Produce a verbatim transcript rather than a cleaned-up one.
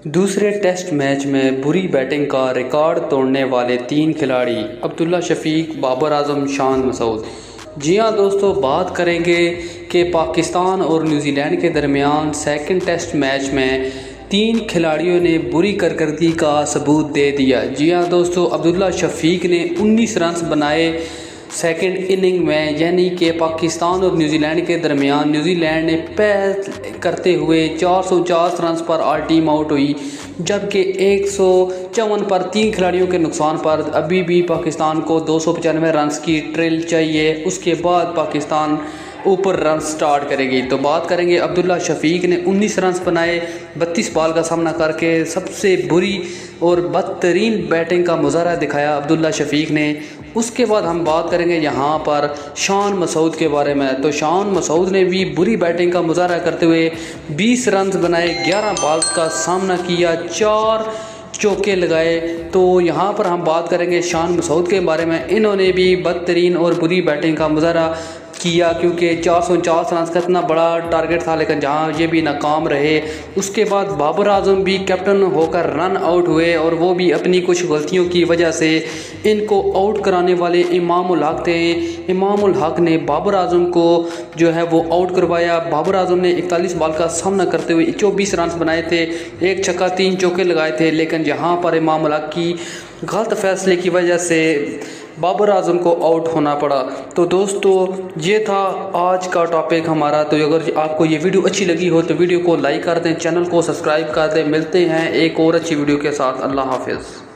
दूसरे test match में बुरी बैटिंग का रिकॉर्ड तोड़ने वाले तीन खिलाड़ी अब्दुल्ला शफीक, बाबर आजम, शान मसूद। जी हाँ दोस्तों, बात करेंगे कि पाकिस्तान और न्यूजीलैंड के दरमियान सेकंड टेस्ट मैच में तीन खिलाड़ियों ने बुरी कारकर्दगी का सबूत दे दिया। जी हाँ दोस्तों, अब्दुल्ला शफीक ने उन्नीस रन बनाए सेकंड इनिंग में, यानी कि पाकिस्तान और न्यूजीलैंड के दरमियान न्यूजीलैंड ने पहल करते हुए चार सौ पचास रन पर ऑल टीम आउट हुई, जबकि एक सौ चौवन पर तीन खिलाड़ियों के नुकसान पर अभी भी पाकिस्तान को दो सौ पचानवे रन की ट्रेल चाहिए। उसके बाद पाकिस्तान ऊपर रन स्टार्ट करेगी। तो बात करेंगे, अब्दुल्ला शफीक ने उन्नीस रन बनाए बत्तीस बॉल का सामना करके। सबसे बुरी और बदतरीन बैटिंग का मुजाहरा दिखाया अब्दुल्ला शफीक ने। उसके बाद हम बात करेंगे यहाँ पर शान मसूद के बारे में। तो शान मसूद ने भी बुरी बैटिंग का मुजाहरा करते हुए बीस रन बनाए, ग्यारह बॉल्स का सामना किया, चार चौके लगाए। तो यहाँ पर हम बात करेंगे शान मसूद के बारे में। इन्होंने भी बदतरीन और बुरी बैटिंग का मुजाहरा किया, क्योंकि चार सौ उनचास रन का इतना बड़ा टारगेट था, लेकिन जहाँ ये भी नाकाम रहे। उसके बाद बाबर आजम भी कैप्टन होकर रन आउट हुए, और वो भी अपनी कुछ गलतियों की वजह से। इनको आउट कराने वाले इमाम उल हक थे। इमाम उल हक ने बाबर आजम को जो है वो आउट करवाया। बाबर आजम ने इकतालीस बॉल का सामना करते हुए चौबीस रन बनाए थे, एक छक्का तीन चौके लगाए थे, लेकिन यहाँ पर इमाम उल हक की गलत फैसले की वजह से बाबर आजम को आउट होना पड़ा। तो दोस्तों, ये था आज का टॉपिक हमारा। तो अगर आपको ये वीडियो अच्छी लगी हो तो वीडियो को लाइक कर दें, चैनल को सब्सक्राइब कर दें। मिलते हैं एक और अच्छी वीडियो के साथ। अल्लाह हाफिज़।